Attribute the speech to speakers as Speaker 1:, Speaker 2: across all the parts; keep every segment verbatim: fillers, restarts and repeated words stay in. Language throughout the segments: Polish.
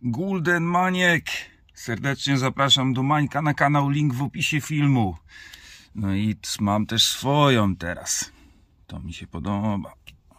Speaker 1: Gulden Maniek. Serdecznie zapraszam do Mańka na kanał, link w opisie filmu. No i mam też swoją teraz. To mi się podoba.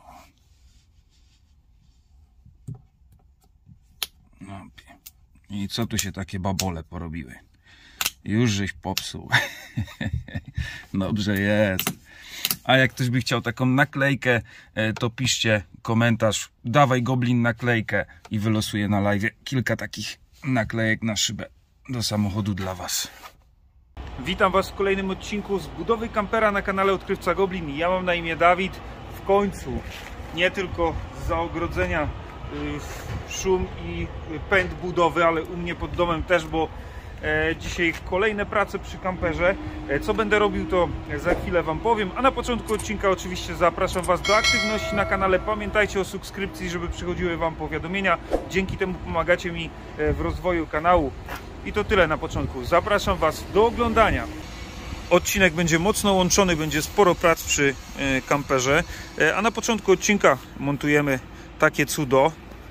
Speaker 1: No. I co tu się takie babole porobiły? Już żeś popsuł. Dobrze jest. A jak ktoś by chciał taką naklejkę, to piszcie komentarz, dawaj Goblin naklejkę i wylosuję na live kilka takich naklejek na szybę do samochodu dla was. Witam was w kolejnym odcinku z budowy kampera na kanale Odkrywca Goblin. Ja mam na imię Dawid. W końcu nie tylko za ogrodzenia szum i pęd budowy, ale u mnie pod domem też, bo dzisiaj kolejne prace przy kamperze. Co będę robił, to za chwilę wam powiem, a na początku odcinka oczywiście zapraszam was do aktywności na kanale. Pamiętajcie o subskrypcji, żeby przychodziły wam powiadomienia. Dzięki temu pomagacie mi w rozwoju kanału. I to tyle na początku. Zapraszam was do oglądania. Odcinek będzie mocno łączony, będzie sporo prac przy kamperze, a na początku odcinka montujemy takie cudo.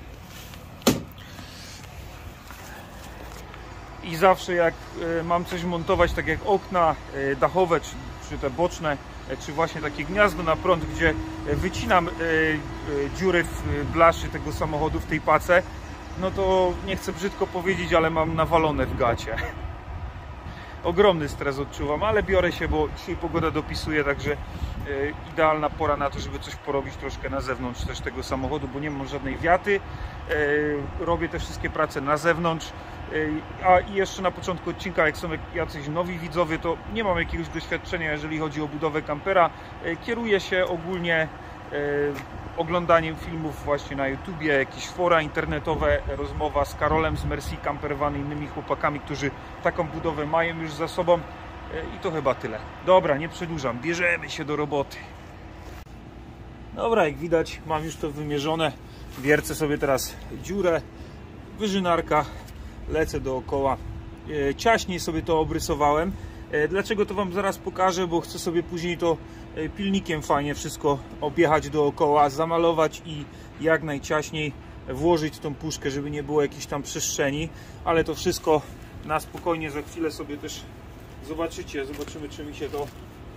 Speaker 1: I zawsze jak mam coś montować, tak jak okna dachowe, czy, czy te boczne, czy właśnie takie gniazdo na prąd, gdzie wycinam dziury w blaszy tego samochodu, w tej pace, no to nie chcę brzydko powiedzieć, ale mam nawalone w gacie. Ogromny stres odczuwam, ale biorę się, bo dzisiaj pogoda dopisuje, także idealna pora na to, żeby coś porobić troszkę na zewnątrz też tego samochodu, bo nie mam żadnej wiaty. Robię te wszystkie prace na zewnątrz. A i jeszcze na początku odcinka, jak są jacyś nowi widzowie, to nie mam jakiegoś doświadczenia, jeżeli chodzi o budowę kampera. Kieruję się ogólnie oglądaniem filmów właśnie na YouTubie, jakieś fora internetowe, rozmowa z Karolem z Merci Camper Van, innymi chłopakami, którzy taką budowę mają już za sobą. I to chyba tyle. Dobra, nie przedłużam, bierzemy się do roboty. Dobra, jak widać, mam już to wymierzone. Wiercę sobie teraz dziurę, wyżynarka, lecę dookoła. Ciaśniej sobie to obrysowałem. Dlaczego to wam zaraz pokażę, bo chcę sobie później to pilnikiem fajnie wszystko objechać dookoła, zamalować i jak najciaśniej włożyć tą puszkę, żeby nie było jakichś tam przestrzeni, ale to wszystko na spokojnie za chwilę sobie też zobaczycie, zobaczymy, czy mi się to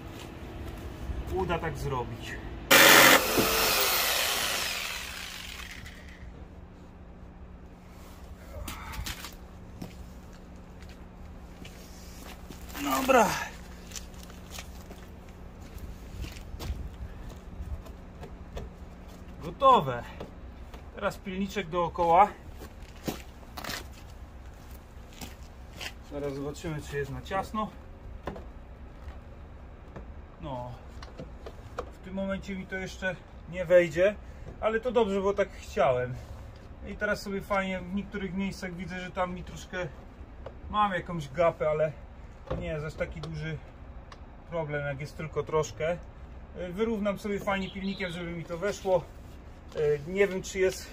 Speaker 1: uda tak zrobić. Dobra. Gotowe. Teraz pilniczek dookoła. Zaraz zobaczymy, czy jest na ciasno. No. W tym momencie mi to jeszcze nie wejdzie, ale to dobrze, bo tak chciałem. I teraz sobie fajnie w niektórych miejscach widzę, że tam mi troszkę mam jakąś gapę, ale nie jest aż taki duży problem, jak jest tylko troszkę. Wyrównam sobie fajnie pilnikiem, żeby mi to weszło. Nie wiem, czy jest...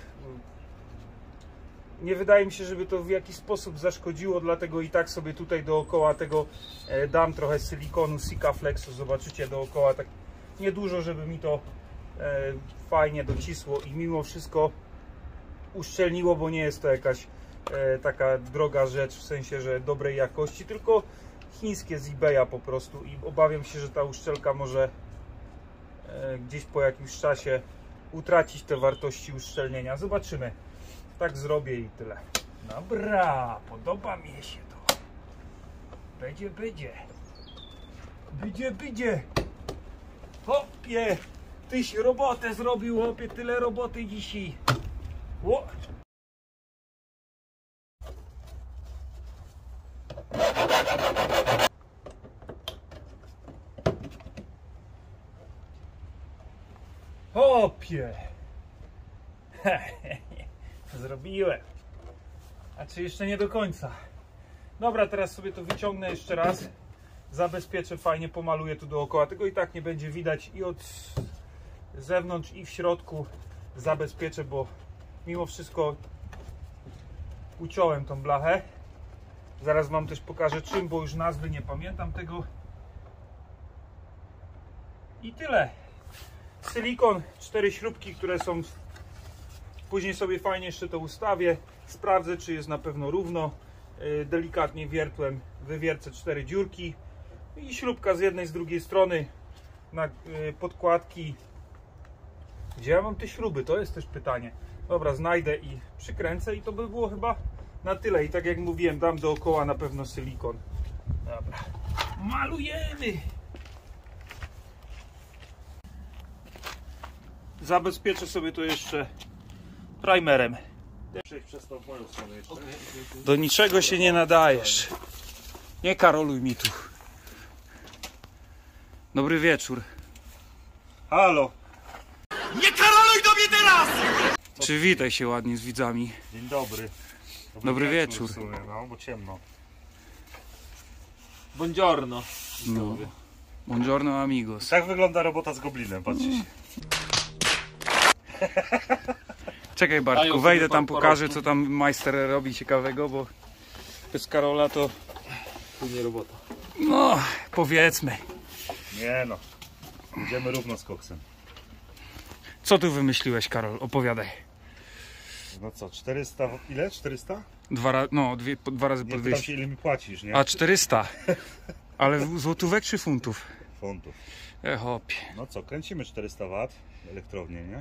Speaker 1: Nie wydaje mi się, żeby to w jakiś sposób zaszkodziło, dlatego i tak sobie tutaj dookoła tego dam trochę silikonu Sikaflexu. Zobaczycie dookoła tak niedużo, żeby mi to fajnie docisło i mimo wszystko uszczelniło, bo nie jest to jakaś taka droga rzecz, w sensie, że dobrej jakości, tylko chińskie z eBaya po prostu i obawiam się, że ta uszczelka może gdzieś po jakimś czasie utracić te wartości uszczelnienia. Zobaczymy. Tak zrobię i tyle. Dobra, podoba mi się to. Będzie, będzie. Będzie, będzie. Hopie, tyś robotę zrobił, hopie, tyle roboty dzisiaj. O. Hopie. Zrobiłem. A czy jeszcze nie do końca? Dobra, teraz sobie to wyciągnę jeszcze raz. Zabezpieczę, fajnie pomaluję tu dookoła. Tego i tak nie będzie widać i od zewnątrz, i w środku zabezpieczę, bo mimo wszystko uciąłem tą blachę. Zaraz wam też pokażę czym, bo już nazwy nie pamiętam tego. I tyle. Silikon, cztery śrubki, które są... Później sobie fajnie jeszcze to ustawię. sprawdzę, czy jest na pewno równo. Delikatnie wiertłem, wywiercę cztery dziurki i śrubka z jednej, z drugiej strony na podkładki. Gdzie ja mam te śruby? To jest też pytanie. Dobra, znajdę i przykręcę i to by było chyba na tyle. I tak jak mówiłem, dam dookoła na pewno silikon. Dobra, malujemy. Zabezpieczę sobie to jeszcze primerem.
Speaker 2: Przejść przez tą moją stronę jeszcze.
Speaker 1: Do niczego się nie nadajesz. Nie karoluj mi tu. Dobry wieczór.
Speaker 2: Halo!
Speaker 3: Nie karoluj do mnie teraz!
Speaker 1: Przywitaj się ładnie z widzami.
Speaker 2: Dzień dobry.
Speaker 1: Dobry wieczór.
Speaker 2: W sumie, no, bo ciemno.
Speaker 3: Buongiorno.
Speaker 1: No. Buongiorno amigos.
Speaker 2: Tak wygląda robota z goblinem, patrzcie się.
Speaker 1: Czekaj Bartku, wejdę tam, pokażę co tam majster robi ciekawego, bo bez Karola to...
Speaker 3: Tu nie robota.
Speaker 1: No, powiedzmy.
Speaker 2: Nie no. Idziemy równo z koksem.
Speaker 1: Co tu wymyśliłeś, Karol? Opowiadaj.
Speaker 2: No co, czterysta... Ile? czterysta?
Speaker 1: Dwa, ra... no, dwie, po, dwa razy
Speaker 2: Nie
Speaker 1: po
Speaker 2: pytam
Speaker 1: dwieście.
Speaker 2: się, ile mi płacisz, nie?
Speaker 1: A czterysta. Ale złotówek czy funtów?
Speaker 2: Funtów.
Speaker 1: E, hopie.
Speaker 2: No co, kręcimy czterysta watów elektrownię, nie?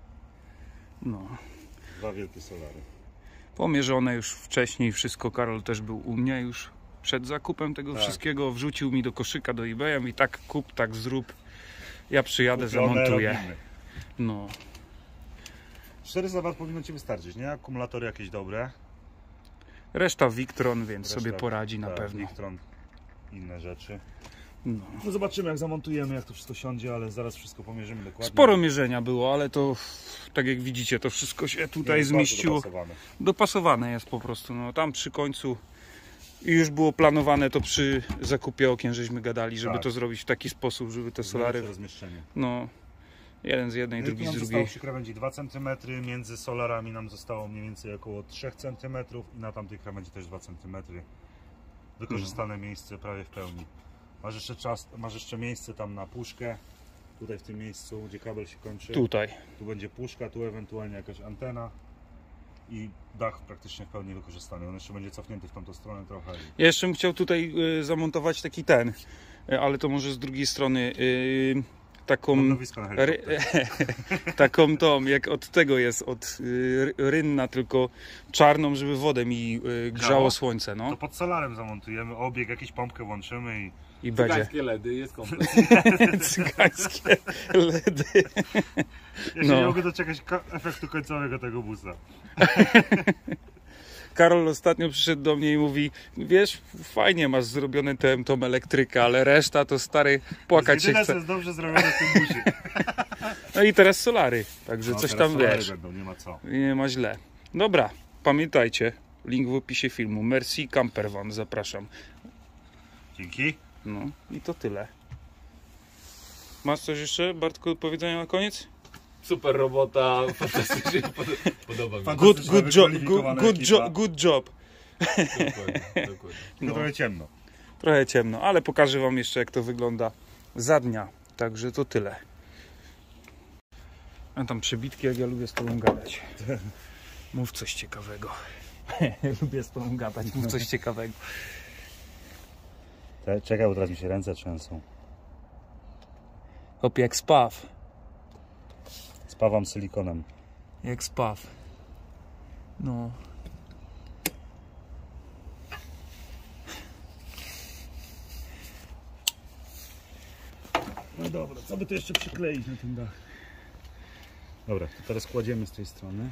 Speaker 1: No.
Speaker 2: Dwa wielkie solary.
Speaker 1: Pomierzone już wcześniej wszystko. Karol też był u mnie już przed zakupem tego
Speaker 2: Tak.
Speaker 1: wszystkiego. Wrzucił mi do koszyka, do eBaya i tak kup, tak zrób. Ja przyjadę,
Speaker 2: Kupione,
Speaker 1: zamontuję.
Speaker 2: robimy.
Speaker 1: No.
Speaker 2: czterysta watów powinno ci wystarczyć, nie? Akumulatory jakieś dobre.
Speaker 1: Reszta Victron, więc
Speaker 2: Reszta,
Speaker 1: sobie poradzi na
Speaker 2: tak,
Speaker 1: pewno.
Speaker 2: Victron, inne rzeczy.
Speaker 1: No.
Speaker 2: No zobaczymy, jak zamontujemy, jak to wszystko siądzie, ale zaraz wszystko pomierzymy dokładnie.
Speaker 1: Sporo mierzenia było, ale to tak jak widzicie, to wszystko się tutaj
Speaker 2: Jest bardzo
Speaker 1: zmieściło.
Speaker 2: dopasowane.
Speaker 1: Dopasowane jest po prostu. No, tam przy końcu i już było planowane to przy zakupie okien, żeśmy gadali, żeby
Speaker 2: Tak.
Speaker 1: to zrobić w taki sposób, żeby te solary,
Speaker 2: Najlepsze rozmieszczenie.
Speaker 1: no, jeden z jednej,
Speaker 2: No i
Speaker 1: drugi
Speaker 2: tu nam
Speaker 1: z
Speaker 2: zostało
Speaker 1: drugiej.
Speaker 2: przy krawędzi dwa centymetry, między solarami nam zostało mniej więcej około trzy centymetry i na tamtej krawędzi też dwa centymetry. Wykorzystane
Speaker 1: Mhm.
Speaker 2: miejsce prawie w pełni. Masz jeszcze, czas, masz jeszcze miejsce tam na puszkę, tutaj w tym miejscu, gdzie kabel się kończy.
Speaker 1: Tutaj.
Speaker 2: Tu będzie puszka, tu ewentualnie jakaś antena i dach praktycznie w pełni wykorzystany. On jeszcze będzie cofnięty w tamtą stronę trochę.
Speaker 1: Ja jeszcze bym chciał tutaj y, zamontować taki ten, y, ale to może z drugiej strony y, taką,
Speaker 2: Lądowisko na
Speaker 1: ry,
Speaker 2: helikopter.
Speaker 1: taką tą, jak od tego jest, od y, rynna, tylko czarną, żeby wodę mi y, grzało
Speaker 2: Grzało?
Speaker 1: słońce, no
Speaker 2: To pod solarem zamontujemy obieg, jakiś pompkę włączymy i
Speaker 1: i będzie.
Speaker 3: Cygańskie ledy, jest komplet.
Speaker 1: Cygańskie ledy.
Speaker 2: ja się
Speaker 1: No.
Speaker 2: nie mogę doczekać ko- efektu końcowego tego busa.
Speaker 1: Karol ostatnio przyszedł do mnie i mówi, wiesz, fajnie masz zrobione tę tą elektrykę, ale reszta to stary płakać się
Speaker 2: Jedyne, co
Speaker 1: chce.
Speaker 2: jest dobrze zrobione w tym busie.
Speaker 1: No i teraz solary, także
Speaker 2: No,
Speaker 1: coś
Speaker 2: teraz
Speaker 1: tam
Speaker 2: solary
Speaker 1: wiesz,
Speaker 2: będą, nie ma co.
Speaker 1: nie ma źle. Dobra, pamiętajcie, link w opisie filmu, Merci Campervan, zapraszam.
Speaker 2: Dzięki.
Speaker 1: No i to tyle. Masz coś jeszcze, Bartku, do powiedzenia na koniec?
Speaker 3: Super robota, fantastycznie, pod- podoba mi się.
Speaker 1: Good,
Speaker 2: Fantastyczna,
Speaker 1: good job, good,
Speaker 2: wykwalifikowana
Speaker 1: good,
Speaker 2: ekipa.
Speaker 1: job, good job.
Speaker 3: Dokładnie, dokładnie.
Speaker 2: No.
Speaker 1: No.
Speaker 2: Trochę ciemno.
Speaker 1: Trochę ciemno, ale pokażę wam jeszcze jak to wygląda za dnia. Także to tyle. A tam przebitki, jak ja lubię z tobą gadać. Mów coś ciekawego. Lubię z tobą gadać, mów coś ciekawego.
Speaker 2: Czekaj, bo teraz mi się ręce trzęsą.
Speaker 1: Hop, jak spaw.
Speaker 2: Spawam silikonem.
Speaker 1: Jak spaw. No.
Speaker 2: No dobra, co by to jeszcze przykleić na ten dach? Dobra, to teraz kładziemy z tej strony.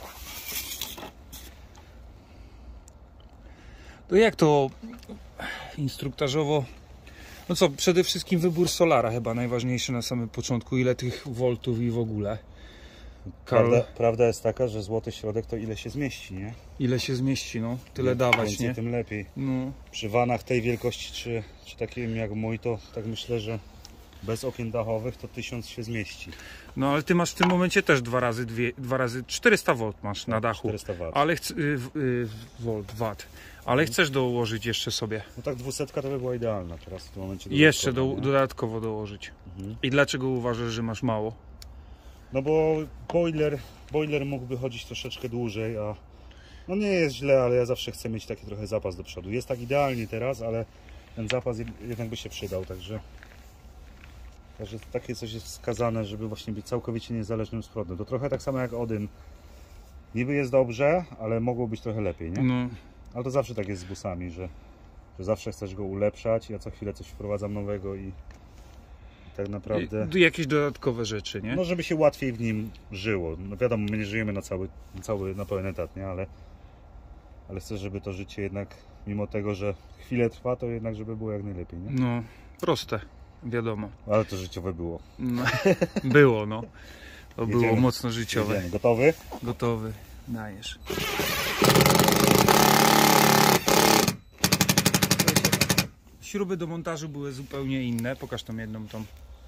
Speaker 1: To jak to instruktażowo? No co, przede wszystkim wybór solara chyba najważniejszy na samym początku. Ile tych voltów i w ogóle. Karol,
Speaker 2: Prawda, prawda jest taka, że złoty środek to ile się zmieści, nie?
Speaker 1: ile się zmieści, no? Tyle dawać,
Speaker 2: Więcej,
Speaker 1: nie?
Speaker 2: tym lepiej.
Speaker 1: No.
Speaker 2: Przy vanach tej wielkości, czy, czy takim jak mój, to tak myślę, że bez okien dachowych to tysiąc się zmieści.
Speaker 1: No ale ty masz w tym momencie też dwa razy, dwie, dwa razy czterysta volt masz na dachu.
Speaker 2: czterysta watów.
Speaker 1: Ale chc, y, y, volt, watt. Ale chcesz dołożyć jeszcze sobie.
Speaker 2: No tak dwusetka to by była idealna teraz w tym momencie.
Speaker 1: Jeszcze do,
Speaker 2: dodatkowo, nie?
Speaker 1: dodatkowo dołożyć.
Speaker 2: Mhm.
Speaker 1: I dlaczego uważasz, że masz mało?
Speaker 2: No bo boiler, boiler mógłby chodzić troszeczkę dłużej, a No nie jest źle, ale ja zawsze chcę mieć taki trochę zapas do przodu. Jest tak idealnie teraz, ale ten zapas jednak by się przydał, także... Także takie coś jest wskazane, żeby właśnie być całkowicie niezależnym z prądu. To trochę tak samo jak Odyn. Niby jest dobrze, ale mogło być trochę lepiej, nie?
Speaker 1: No.
Speaker 2: Ale to zawsze tak jest z busami, że, że zawsze chcesz go ulepszać. Ja co chwilę coś wprowadzam nowego i tak naprawdę...
Speaker 1: I jakieś dodatkowe rzeczy, nie?
Speaker 2: No, żeby się łatwiej w nim żyło. No wiadomo, my nie żyjemy na cały, na cały, na pełen etat, nie? Ale, ale chcę, żeby to życie jednak, mimo tego, że chwilę trwa, to jednak, żeby było jak najlepiej, nie?
Speaker 1: No, proste, wiadomo.
Speaker 2: Ale to życiowe było.
Speaker 1: No, było, no. To
Speaker 2: Jedziemy.
Speaker 1: było mocno życiowe.
Speaker 2: Jedziemy. Gotowy?
Speaker 1: Gotowy, dajesz. Śruby do montażu były zupełnie inne. Pokaż tą jedną tą.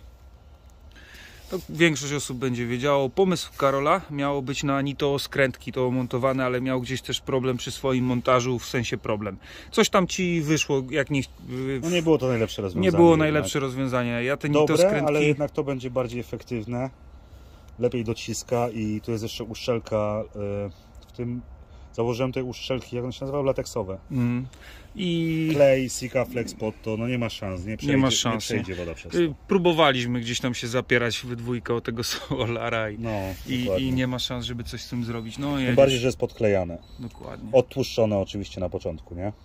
Speaker 1: To większość osób będzie wiedziało. Pomysł Karola miało być na nito skrętki to montowane, ale miał gdzieś też problem przy swoim montażu, w sensie problem. Coś tam ci wyszło, jak nie...
Speaker 2: No nie było to najlepsze rozwiązanie.
Speaker 1: Nie było
Speaker 2: jednak.
Speaker 1: najlepsze rozwiązanie. Ja te nito
Speaker 2: Dobre,
Speaker 1: skrętki...
Speaker 2: ale jednak to będzie bardziej efektywne. Lepiej dociska i tu jest jeszcze uszczelka w tym... Założyłem tej uszczelki, jak one się nazywały? Lateksowe.
Speaker 1: Mm. I...
Speaker 2: Klej, Sika, Flex pod to, no nie ma szans, nie przejdzie,
Speaker 1: nie ma szans,
Speaker 2: nie przejdzie woda przez to.
Speaker 1: Próbowaliśmy gdzieś tam się zapierać we dwójkę o tego Solara i,
Speaker 2: No,
Speaker 1: i, i nie ma szans, żeby coś z tym zrobić. No,
Speaker 2: tym bardziej, że jest podklejane.
Speaker 1: Dokładnie.
Speaker 2: Odtłuszczone oczywiście na początku, nie?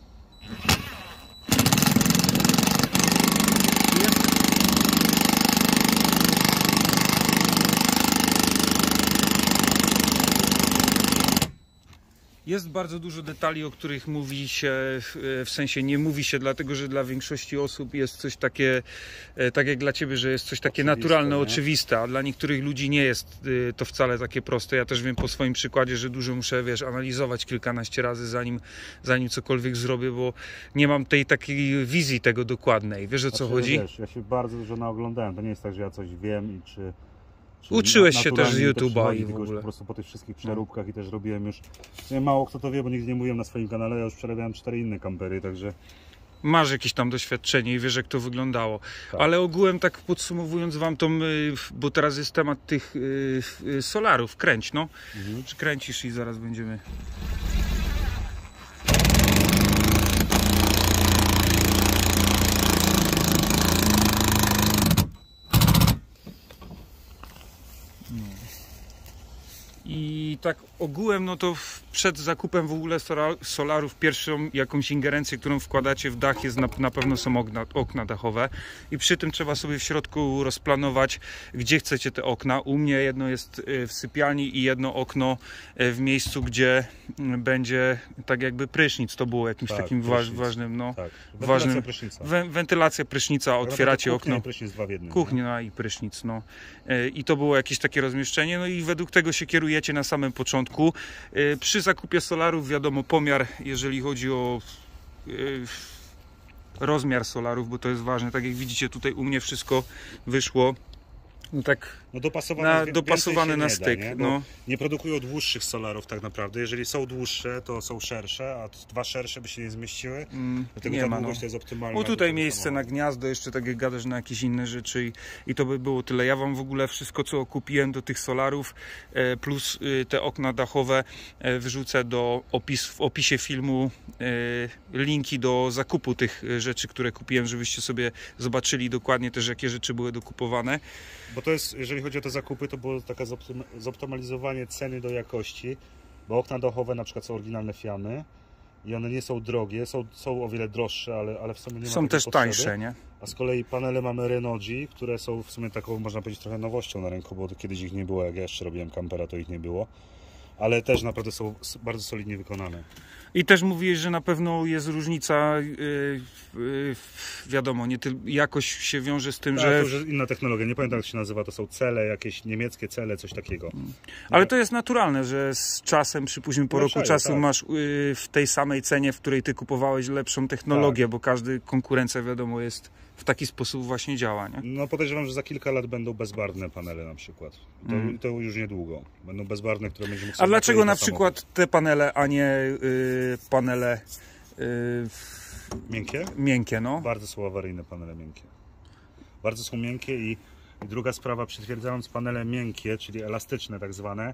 Speaker 1: Jest bardzo dużo detali, o których mówi się, w sensie nie mówi się, dlatego że dla większości osób jest coś takie, tak jak dla Ciebie, że jest coś takie
Speaker 2: Oczywiste,
Speaker 1: naturalne,
Speaker 2: nie?
Speaker 1: oczywiste, a dla niektórych ludzi nie jest to wcale takie proste. Ja też wiem po swoim przykładzie, że dużo muszę, wiesz, analizować kilkanaście razy, zanim, zanim cokolwiek zrobię, bo nie mam tej takiej wizji tego dokładnej. Wiesz, o co
Speaker 2: Znaczy,
Speaker 1: chodzi?
Speaker 2: Wiesz, ja się bardzo dużo naoglądałem. To nie jest tak, że ja coś wiem i czy... czy
Speaker 1: Uczyłeś się też z
Speaker 2: naturalnie mi to
Speaker 1: YouTube'a
Speaker 2: przychodzi,
Speaker 1: i w
Speaker 2: tylko już
Speaker 1: ogóle.
Speaker 2: po prostu po tych wszystkich przeróbkach i też robiłem już... Nie, mało kto to wie, bo nigdy nie mówiłem na swoim kanale, ja już przerabiałem cztery inne kampery, także...
Speaker 1: Masz jakieś tam doświadczenie i wiesz, jak to wyglądało.
Speaker 2: Tak.
Speaker 1: Ale ogółem tak podsumowując wam tą, bo teraz jest temat tych solarów, kręć, no.
Speaker 2: Mhm.
Speaker 1: Czy kręcisz i zaraz będziemy... I tak ogółem, no to przed zakupem w ogóle solarów pierwszą jakąś ingerencję, którą wkładacie w dach jest na, na pewno są okna, okna dachowe i przy tym trzeba sobie w środku rozplanować, gdzie chcecie te okna. U mnie jedno jest w sypialni i jedno okno w miejscu, gdzie będzie tak jakby prysznic. To było jakimś
Speaker 2: Tak,
Speaker 1: takim
Speaker 2: prysznic.
Speaker 1: ważnym, no,
Speaker 2: Tak.
Speaker 1: ważnym,
Speaker 2: prysznica.
Speaker 1: we, wentylacja prysznica,
Speaker 2: Tak
Speaker 1: otwieracie
Speaker 2: kuchnia
Speaker 1: okno.
Speaker 2: I prysznic dwa w jednym,
Speaker 1: Kuchnia i prysznic, no. I to było jakieś takie rozmieszczenie, no i według tego się kierujecie na samym początku. Przy zakupie solarów wiadomo pomiar, jeżeli chodzi o rozmiar solarów, bo to jest ważne. Tak jak widzicie tutaj u mnie wszystko wyszło no tak
Speaker 2: no dopasowane,
Speaker 1: na, dopasowane na styk.
Speaker 2: Nie,
Speaker 1: no.
Speaker 2: nie produkują dłuższych solarów tak naprawdę. Jeżeli są dłuższe, to są szersze, a dwa szersze by się nie zmieściły.
Speaker 1: Mm,
Speaker 2: Dlatego
Speaker 1: nie
Speaker 2: ta
Speaker 1: ma,
Speaker 2: długość
Speaker 1: no.
Speaker 2: to jest optymalna.
Speaker 1: O tutaj miejsce na gniazdo, jeszcze tak jak gadasz na jakieś inne rzeczy i, i to by było tyle. Ja wam w ogóle wszystko co kupiłem do tych solarów e, plus e, te okna dachowe e, wrzucę do opis, w opisie filmu e, linki do zakupu tych rzeczy, które kupiłem, żebyście sobie zobaczyli dokładnie też jakie rzeczy były dokupowane.
Speaker 2: Bo to jest, jeżeli chodzi o te zakupy, to było takie zoptymalizowanie ceny do jakości, bo okna dachowe na przykład są oryginalne Fiamy i one nie są drogie, są, są o wiele droższe, ale, ale w sumie nie ma
Speaker 1: Są też
Speaker 2: potrzeby.
Speaker 1: tańsze, nie?
Speaker 2: A z kolei panele mamy Renogy, które są w sumie taką, można powiedzieć, trochę nowością na rynku, bo kiedyś ich nie było, jak ja jeszcze robiłem kampera, to ich nie było. Ale też naprawdę są bardzo solidnie wykonane.
Speaker 1: I też mówiłeś, że na pewno jest różnica, yy, yy, wiadomo, nie tylko jakość się wiąże z tym,
Speaker 2: Tak,
Speaker 1: że...
Speaker 2: to już jest inna technologia, nie pamiętam jak się nazywa, to są cele, jakieś niemieckie cele, coś takiego.
Speaker 1: Ale to jest naturalne, że z czasem, przypuśćmy po roku czasu
Speaker 2: tak.
Speaker 1: masz yy, w tej samej cenie, w której ty kupowałeś lepszą technologię,
Speaker 2: Tak.
Speaker 1: bo każdy konkurencja wiadomo jest w taki sposób właśnie działa, nie?
Speaker 2: No podejrzewam, że za kilka lat będą bezbarwne panele na przykład. To,
Speaker 1: Mm.
Speaker 2: to już niedługo. Będą bezbarwne, które będzie mógł
Speaker 1: A
Speaker 2: sobie
Speaker 1: dlaczego na
Speaker 2: nakleić
Speaker 1: przykład
Speaker 2: samochód.
Speaker 1: te panele, a nie yy, panele yy,
Speaker 2: Miękkie?
Speaker 1: miękkie, no?
Speaker 2: Bardzo są awaryjne panele miękkie. Bardzo są miękkie i, i druga sprawa, przytwierdzając panele miękkie, czyli elastyczne tak zwane,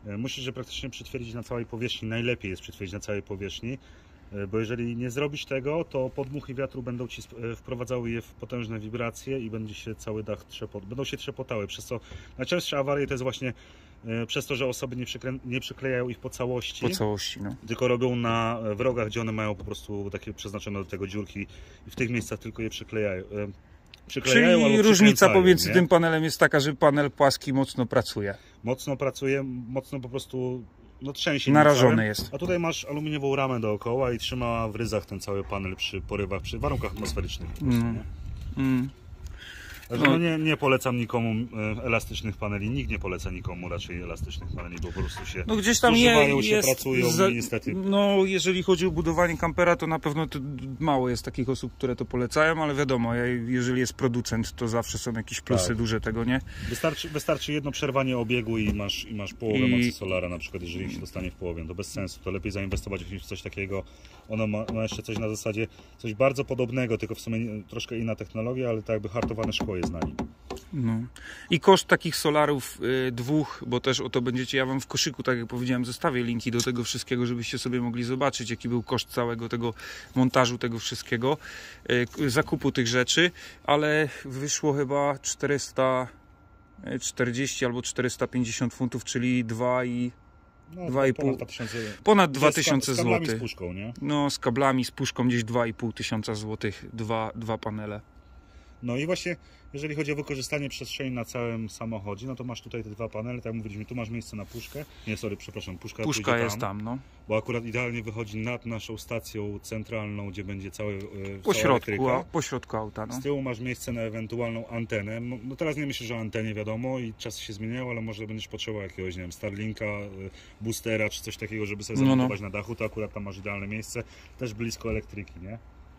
Speaker 2: musisz je praktycznie przytwierdzić na całej powierzchni. Najlepiej jest przytwierdzić na całej powierzchni, bo jeżeli nie zrobisz tego, to podmuchy wiatru będą ci wprowadzały je w potężne wibracje i będzie się cały dach trzepot, będą się trzepotały, przez co najczęstsze awarie to jest właśnie przez to, że osoby nie, nie przyklejają ich po całości,
Speaker 1: po całości no.
Speaker 2: tylko robią na wrogach, gdzie one mają po prostu takie przeznaczone do tego dziurki i w tych miejscach tylko je przyklejają. przyklejają
Speaker 1: Czyli różnica pomiędzy
Speaker 2: nie?
Speaker 1: tym panelem jest taka, że panel płaski mocno pracuje.
Speaker 2: Mocno pracuje, mocno po prostu no, trzęsie.
Speaker 1: Narażony jest.
Speaker 2: A tutaj masz aluminiową ramę dookoła i trzyma w ryzach ten cały panel przy porywach, przy warunkach atmosferycznych. Po prostu,
Speaker 1: mm.
Speaker 2: nie?
Speaker 1: Mm.
Speaker 2: Także no nie, nie polecam nikomu elastycznych paneli, nikt nie poleca nikomu raczej elastycznych paneli, bo po prostu się
Speaker 1: no gdzieś tam
Speaker 2: zużywają,
Speaker 1: je,
Speaker 2: się
Speaker 1: jest
Speaker 2: pracują
Speaker 1: za,
Speaker 2: i niestety...
Speaker 1: No jeżeli chodzi o budowanie kampera, to na pewno to mało jest takich osób, które to polecają, ale wiadomo, jeżeli jest producent, to zawsze są jakieś plusy
Speaker 2: tak.
Speaker 1: duże tego, nie?
Speaker 2: Wystarczy, wystarczy jedno przerwanie obiegu i masz, i masz połowę
Speaker 1: I...
Speaker 2: mocy solara, na przykład jeżeli się dostanie w połowie, to bez sensu, to lepiej zainwestować w coś takiego. Ono ma, ma jeszcze coś na zasadzie, coś bardzo podobnego, tylko w sumie troszkę inna technologia, ale tak jakby hartowane szkło jest na nim.
Speaker 1: No. I koszt takich solarów y, dwóch, bo też o to będziecie, ja wam w koszyku, tak jak powiedziałem, zostawię linki do tego wszystkiego, żebyście sobie mogli zobaczyć, jaki był koszt całego tego montażu, tego wszystkiego, y, zakupu tych rzeczy, ale wyszło chyba czterysta czterdzieści albo czterysta pięćdziesiąt funtów, czyli dwa i
Speaker 2: No,
Speaker 1: dwa i pół, ponad dwa tysiące złotych.
Speaker 2: Z puszką, nie?
Speaker 1: No, z kablami, z puszką gdzieś dwa i pół tysiąca złotych, dwa, dwa panele.
Speaker 2: No i właśnie, jeżeli chodzi o wykorzystanie przestrzeni na całym samochodzie, no to masz tutaj te dwa panele, tak jak mówiliśmy, tu masz miejsce na puszkę. Nie, sorry, przepraszam, puszka,
Speaker 1: puszka jest tam, tam, no.
Speaker 2: Bo akurat idealnie wychodzi nad naszą stacją centralną, gdzie będzie cały yy,
Speaker 1: po środku, a, po środku auta, no.
Speaker 2: Z tyłu masz miejsce na ewentualną antenę. No, no teraz nie myślę, że o antenie wiadomo i czasy się zmieniają, ale może będziesz potrzebował jakiegoś, nie wiem, Starlinka, yy, boostera czy coś takiego, żeby sobie zamontować no, no. na dachu, to akurat tam masz idealne miejsce. Też blisko elektryki, nie?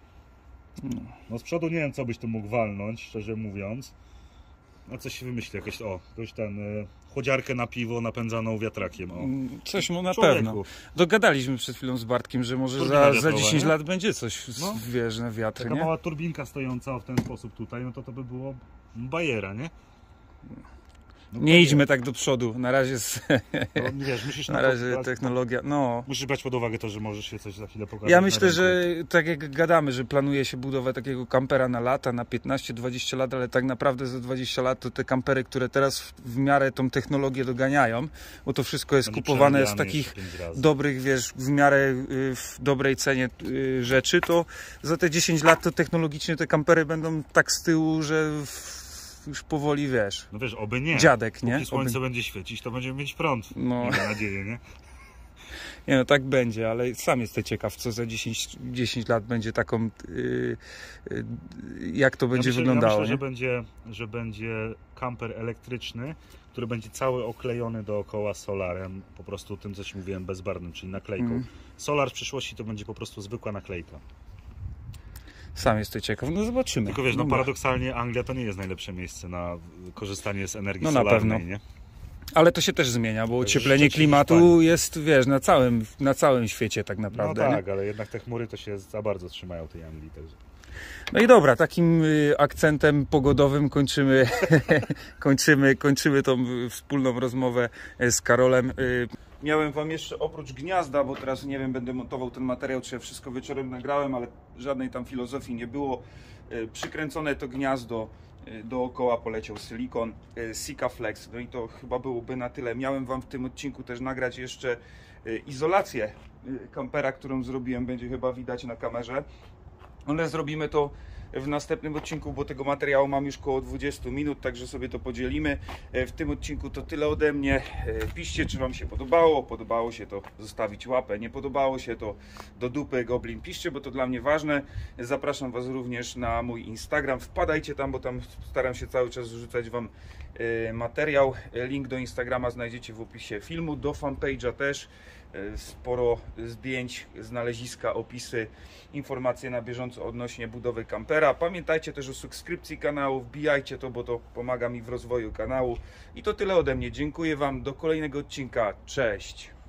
Speaker 2: No z przodu nie wiem, co byś tu mógł walnąć, szczerze mówiąc. No coś się wymyśli, jakoś, o, jakoś ten y, chłodziarkę na piwo napędzaną wiatrakiem. O.
Speaker 1: Coś mu na
Speaker 2: Człowieku.
Speaker 1: pewno. Dogadaliśmy przed chwilą z Bartkiem, że może za, za dziesięć lat będzie coś, no. wiesz, na wiatr,
Speaker 2: Taka
Speaker 1: nie?
Speaker 2: mała turbinka stojąca w ten sposób tutaj, no to to by było bajera, nie? No
Speaker 1: nie idźmy tak do przodu, na razie z...
Speaker 2: no, wiesz, musisz
Speaker 1: na razie brać, technologia, no.
Speaker 2: Musisz brać pod uwagę to, że możesz się coś za chwilę pokazać.
Speaker 1: Ja myślę, że tak jak gadamy, że planuje się budowę takiego kampera na lata, na piętnaście dwadzieścia lat, ale tak naprawdę za dwadzieścia lat to te kampery, które teraz w, w miarę tą technologię doganiają, bo to wszystko jest Będzie kupowane z takich dobrych, wiesz, w miarę y, w dobrej cenie y, rzeczy, to za te dziesięć lat to technologicznie te kampery będą tak z tyłu, że w, już powoli, wiesz,
Speaker 2: no wiesz, oby nie.
Speaker 1: Dziadek, nie?
Speaker 2: Póki słońce
Speaker 1: oby...
Speaker 2: będzie świecić, to będziemy mieć prąd.
Speaker 1: No.
Speaker 2: Mam nadzieję, nie?
Speaker 1: Nie no, tak będzie, ale sam jestem ciekaw, co za dziesięć, dziesięć lat będzie taką, yy, yy, jak to będzie
Speaker 2: ja myślę,
Speaker 1: wyglądało.
Speaker 2: Ja myślę,
Speaker 1: nie?
Speaker 2: że będzie, że będzie kamper elektryczny, który będzie cały oklejony dookoła solarem, po prostu tym, co ci mówiłem, bezbarwnym, czyli naklejką. Mm. Solar w przyszłości to będzie po prostu zwykła naklejka.
Speaker 1: Sam jestem ciekaw, no zobaczymy.
Speaker 2: Tylko wiesz, no
Speaker 1: Dobra.
Speaker 2: paradoksalnie Anglia to nie jest najlepsze miejsce na korzystanie z energii
Speaker 1: no,
Speaker 2: solarnej,
Speaker 1: na pewno.
Speaker 2: nie?
Speaker 1: Ale to się też zmienia, bo ocieplenie klimatu jest, wiesz, na całym, na całym świecie tak naprawdę.
Speaker 2: No tak,
Speaker 1: nie?
Speaker 2: ale jednak te chmury to się za bardzo trzymają tej Anglii. Także.
Speaker 1: No i dobra, takim akcentem pogodowym kończymy, kończymy, kończymy tą wspólną rozmowę z Karolem. Miałem wam jeszcze oprócz gniazda, bo teraz nie wiem, będę montował ten materiał, czy ja wszystko wieczorem nagrałem, ale żadnej tam filozofii nie było. Przykręcone to gniazdo, dookoła poleciał silikon, Sikaflex, no i to chyba byłoby na tyle. Miałem wam w tym odcinku też nagrać jeszcze izolację kampera, którą zrobiłem, będzie chyba widać na kamerze. Ale zrobimy to w następnym odcinku, bo tego materiału mam już około dwadzieścia minut, także sobie to podzielimy. W tym odcinku to tyle ode mnie. Piszcie, czy wam się podobało. Podobało się, to zostawić łapę. Nie podobało się, to do dupy Goblin piszcie, bo to dla mnie ważne. Zapraszam was również na mój Instagram. Wpadajcie tam, bo tam staram się cały czas wrzucać wam materiał. Link do Instagrama znajdziecie w opisie filmu, do fanpage'a też. Sporo zdjęć, znaleziska, opisy, informacje na bieżąco odnośnie budowy kampera. Pamiętajcie też o subskrypcji kanału, wbijajcie to, bo to pomaga mi w rozwoju kanału. I to tyle ode mnie. Dziękuję wam. Do kolejnego odcinka. Cześć!